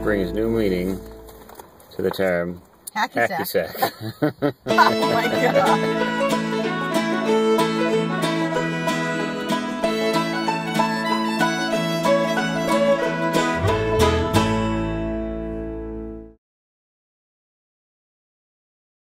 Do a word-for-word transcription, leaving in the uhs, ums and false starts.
brings new meaning to the term Hacky Hacky Sack. Sack. Oh my god.